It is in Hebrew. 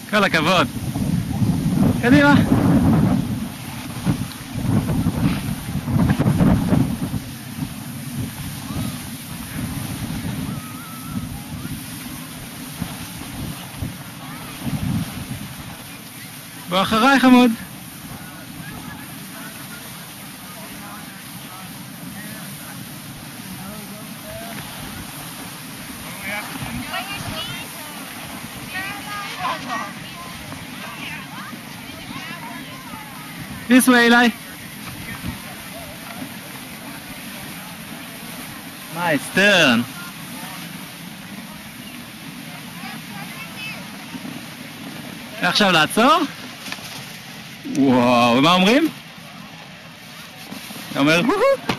כל הכבוד. קדימה. בוא אחריי חמוד. This way, Eli. Nice turn. עכשיו לעצור. וואו, ומה אומרים? אתה אומר,